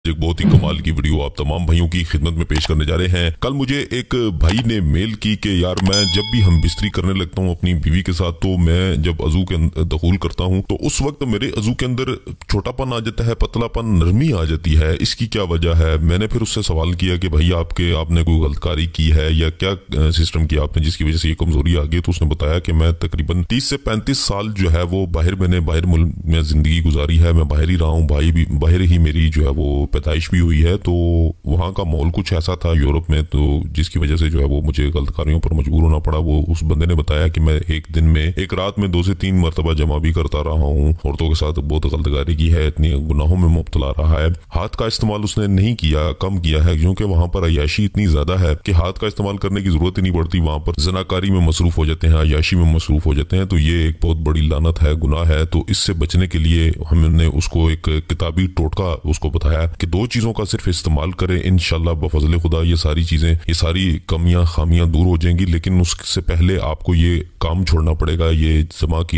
एक बहुत ही कमाल की वीडियो आप तमाम भाइयों की खिदमत में पेश करने जा रहे हैं। कल मुझे एक भाई ने मेल की कि यार मैं जब भी हम बिस्तरी करने लगता हूं अपनी बीवी के साथ, तो मैं जब अजू के दखूल करता हूं तो उस वक्त मेरे अजू के अंदर छोटापन आ जाता है, पतलापन, नरमी आ जाती है। इसकी क्या वजह है? मैंने फिर उससे सवाल किया कि भाई आपने कोई गलतकारी की है या क्या सिस्टम किया आपने जिसकी वजह से ये कमजोरी आ गई? तो उसने बताया कि मैं तकरीबन 30 से 35 साल जो है वो मैंने बाहर मुल्क में जिंदगी गुजारी है, मैं बाहर ही रहा हूँ, भाई भी बाहर ही मेरी जो है वो पैदाइश भी हुई है। तो वहाँ का माहौल कुछ ऐसा था यूरोप में, तो जिसकी वजह से जो है वो मुझे गलतकारियों पर मजबूर होना पड़ा। वो उस बंदे ने बताया कि मैं एक रात में 2 से 3 मरतबा जमा भी करता रहा हूँ, औरतों के साथ बहुत गलतकारी की है, इतनी गुनाहों में मुब्तला रहा है। हाथ का इस्तेमाल उसने नहीं किया, कम किया है, क्योंकि वहाँ पर अयाशी इतनी ज्यादा है कि हाथ का इस्तेमाल करने की जरूरत ही नहीं पड़ती। वहाँ पर जनाकारी में मसरूफ हो जाते हैं, अयाशी में मसरूफ हो जाते हैं। तो ये एक बहुत बड़ी लानत है, गुनाह है। तो इससे बचने के लिए हमने उसको एक किताबी टोटका उसको बताया कि 2 चीजों का सिर्फ इस्तेमाल करें, इंशाल्लाह बफजल खुदा ये सारी चीजें, ये सारी कमियां खामियां दूर हो जाएंगी। लेकिन उससे पहले आपको ये काम छोड़ना पड़ेगा। ये जना की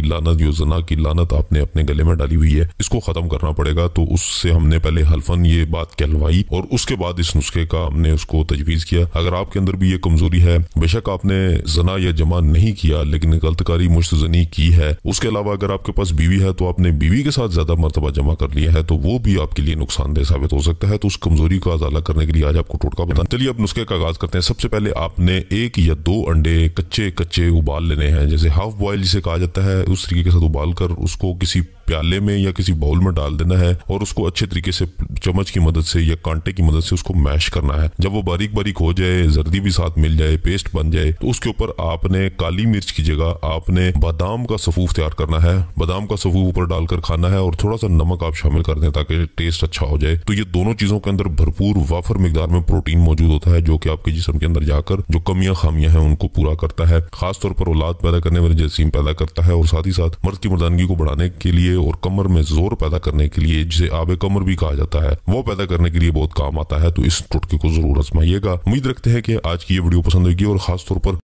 लानत आपने अपने गले में डाली हुई है, इसको खत्म करना पड़ेगा। तो उससे हमने पहले हल्फन ये बात कहलवाई और उसके बाद इस नुस्खे का हमने उसको तजवीज किया। अगर आपके अंदर भी ये कमजोरी है, बेशक आपने जना या जमा नहीं किया लेकिन गलतकारी मुश्तजनी की है, उसके अलावा अगर आपके पास बीवी है तो आपने बीवी के साथ ज्यादा मरतबा जमा कर लिया है, तो वो भी आपके लिए नुकसानदेह साबित हो सकता है। तो उस कमजोरी का अजाला करने के लिए आज आपको टोटका बताएं। चलिए अब नुस्खे का आगाज करते हैं। सबसे पहले आपने 1 या 2 अंडे कच्चे उबाल लेने हैं, जैसे हाफ बॉयल जिसे कहा जाता है, उस तरीके के साथ उबाल कर उसको किसी प्याले में या किसी बाउल में डाल देना है और उसको अच्छे तरीके से चम्मच की मदद से या कांटे की मदद से उसको मैश करना है। जब वो बारीक बारीक हो जाए, जर्दी भी साथ मिल जाए, पेस्ट बन जाए, तो उसके ऊपर आपने काली मिर्च की जगह आपने बादाम का सफूफ तैयार करना है। बादाम का सफूफ ऊपर डालकर खाना है और थोड़ा सा नमक आप शामिल कर दें ताकि टेस्ट अच्छा हो जाए। तो ये दोनों चीजों के अंदर भरपूर वाफर मिकदार में प्रोटीन मौजूद होता है, जो कि आपके जिस्म के अंदर जाकर जो कमियां खामियां हैं उनको पूरा करता है। खासतौर पर औलाद पैदा करने वाले जरासीम पैदा करता है और साथ ही साथ मर्द की मर्दानगी को बढ़ाने के लिए और कमर में जोर पैदा करने के लिए, जिसे आबे कमर भी कहा जाता है, वो पैदा करने के लिए बहुत काम आता है। तो इस टुटके को जरूर आजमाइएगा। उम्मीद रखते हैं कि आज की ये वीडियो पसंद होगी और खासतौर पर